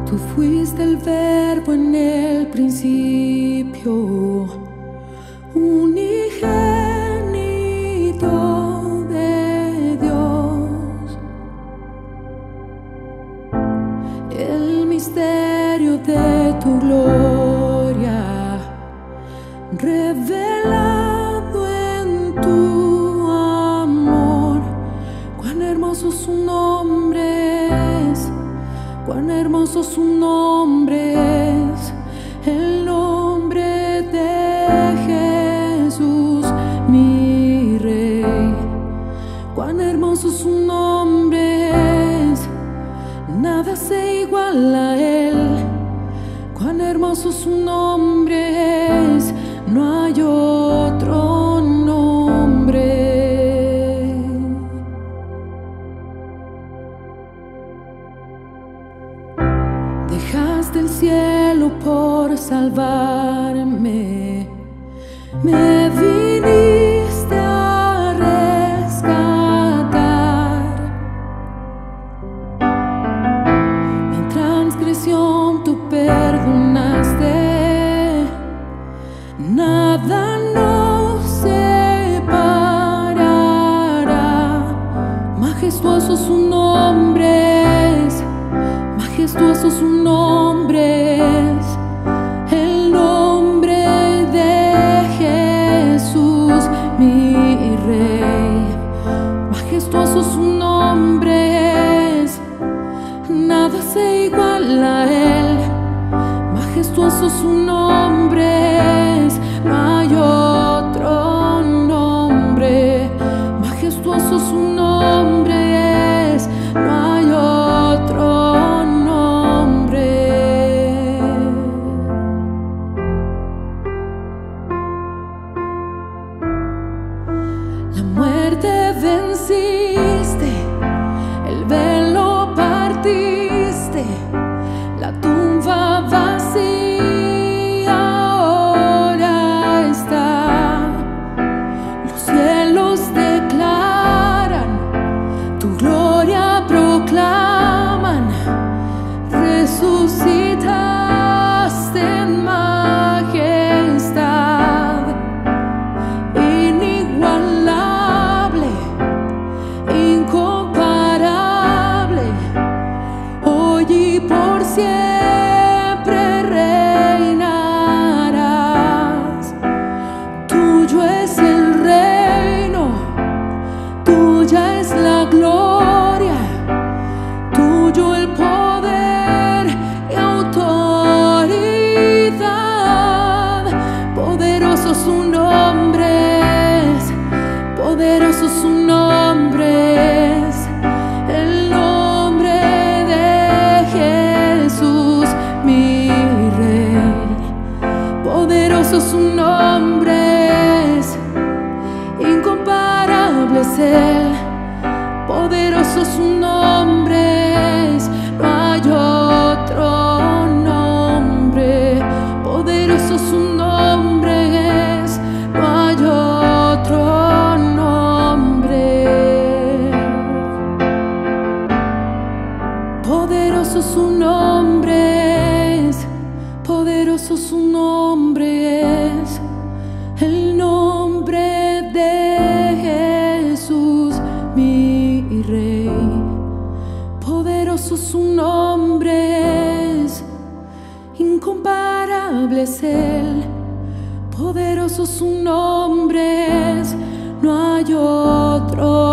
Tú fuiste el verbo en el principio, unigénito de Dios. El misterio de tu gloria revelado en tu amor. Cuán hermoso su nombre es, cuán hermoso su nombre es, el nombre de Jesús, mi Rey. Cuán hermoso su nombre es, nada se iguala a él. Cuán hermoso su nombre es, no hay otro nombre. Dejaste el cielo por salvarme, me viniste a rescatar. Mi transgresión tú perdonaste, nada nos separará. Majestuoso su nombre es, majestuoso su nombre es, el nombre de Jesús, mi Rey. Majestuoso su nombre es, nada se iguala a él. Majestuoso su nombre es, no hay otro nombre. Majestuoso su nombre es, no hay otro nombre. La muerte venciste, el velo partiste, la tumba vacía ahora está. Los cielos declaran, tu gloria proclaman. Resucitaste en majestad, inigualable, incomparable, hoy y por siempre reinarás. Tuyo es el reino, tuya es la gloria, tuyo el poder y autoridad. Poderoso su nombre es, poderoso su nombre es, el nombre de Jesús, mi Rey. Poderoso su nombre es, incomparable es él. Poderoso su nombre es, no hay otro nombre. Poderoso su nombre es, no hay otro nombre. Poderoso su nombre es, poderoso su nombre es, el nombre de Jesús, mi Rey. Poderoso su nombre es, incomparable es él. Poderoso su nombre es, no hay otro